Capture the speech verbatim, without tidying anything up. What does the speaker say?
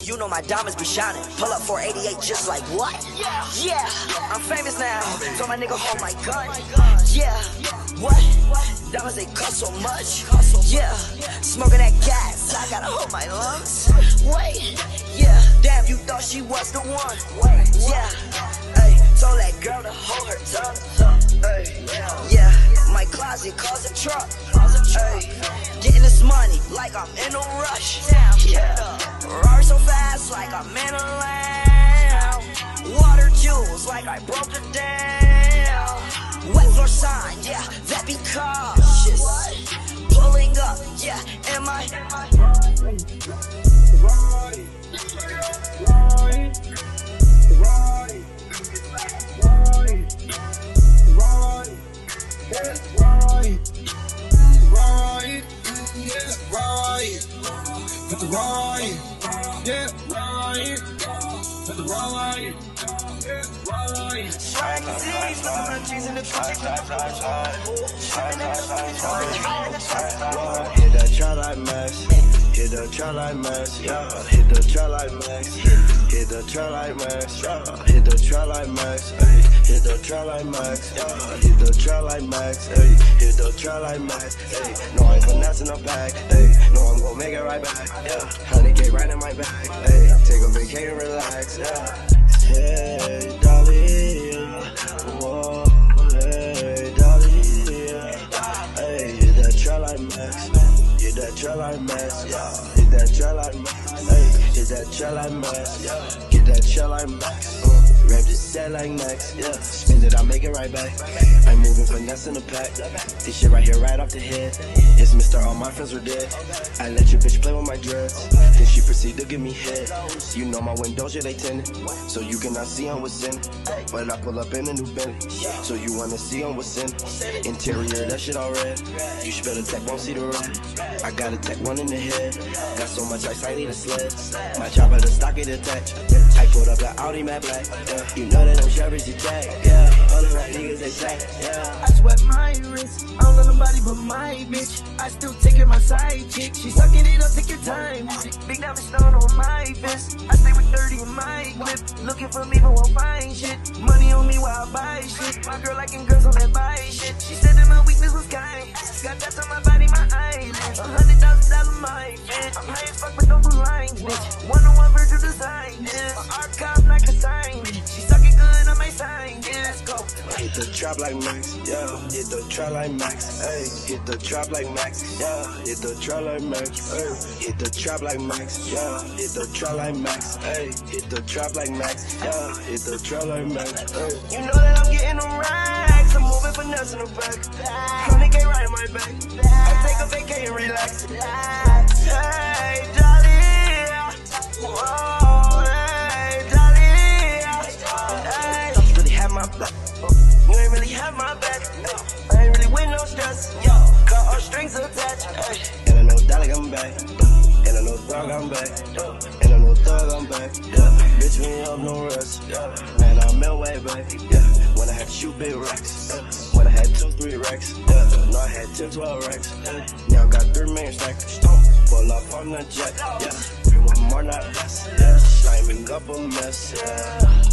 you know my diamonds be shining. Pull up four eighty-eight just like what? Yeah, I'm famous now. Told my nigga hold my gun. Yeah, what? Diamonds they cost so much. Yeah, smoking that gas, I gotta hold my lungs. Wait, yeah, damn, you thought she was the one. Yeah, hey, told that girl to hold her tongue. Hey, yeah, my closet calls a truck. Hey, getting this money like I'm in a rush. Yeah, Rari so fast like I'm in a lamb. Water jewels like I broke the dam. Wet floor sign, yeah, that be cautious. Pulling up, yeah, am I? Right, right, right, right, right, yeah, right, right, yeah, right, put the right, yeah, right, put the right, yeah, right. Swag disease, look at my jeans in the Hit that trap like Max, hit the trap like Max, yeah. Hit the trap like Max, hit the trap like Max, yeah. Hit the trap like Max, ayy. Hit the trap like Max, yeah. Hit the trap like Max, ayy. Hit the trap like Max, ayy. No, I ain't finessing the bag, ayy. No, I'm gon' make it right back, yeah. Honey K right in my bag, ayy. Take a vacation, relax, yeah. Hey, Dolly, whoa, hey, Dolly, hey, hit that trap like Max, hit that trap like Max, yeah. Hit that trap like Max, hey, hit that trap like Max, yeah. Get that trap like Max, uh. Rap this set like Max, yeah. Spend it, I make it right back. I'm moving finesse in the pack. This shit right here, right off the head. It's Mister All my friends were dead. I let your bitch play with my dreads. Then she proceed to give me head. You know my windows, yeah, they tinted. So you cannot see on what's in it. But I pull up in a new Bentley. So you wanna see on what's in it. Interior, that shit all red. You should better tech, won't see the red. I got a tech one in the head. Got so much ice, I need a sled. My chopper, the stock it attached. I put up the Audi matte black. You know that them Chevys you take, yeah. All the right niggas they say, yeah. I sweat my wrist, I don't love nobody but my bitch. I still take care of my side chick. She sucking it up, take your time. Big diamond stone on my fist. I stay with thirty in my clip. Looking for me but won't find shit. Money on me while I buy shit. My girl liking girls on that buy shit. She said that my weakness was kind. Got that on my body, my eyelids. A hundred thousand dollars my bitch. I'm high as fuck but don't do lines, bitch. One on one virtual design, yeah. My archive like a sign. She sucking good on my sign, yeah, let's go. Hit the trap like Max, yeah. Hit the trap like Max, ayy. Hit the trap like Max, yeah. Hit the trap like Max, ayy. Hit the trap like Max, yeah. Hit the trap like Max, ayy. Hit the trap like Max, yeah. Hit the trap like Max, ayy. You know that I'm getting them racks. I'm moving finesse in the back. Honey K right in my back. I take a vacation, relax. Hey, Dolly, whoa, hey, Dolly. Hey, don't you really have my back? You ain't really have my back. I ain't really with no stress. Yo, got all strings attached. Hey. And I know Dolly, I'm back. And I know Thug, I'm back. And I know Thug, I'm back. Yeah. Bitch, we ain't up no rest. Yeah. Man, I'm in way back. Yeah. When I had to shoot big racks. Yeah. When I had two, three racks. Yeah. No, I had ten, twelve racks. Yeah. Now I got three million stacks. Pull up on the jet. Yeah. Three, one more, not less. Yeah. Sliming up a mess. Yeah.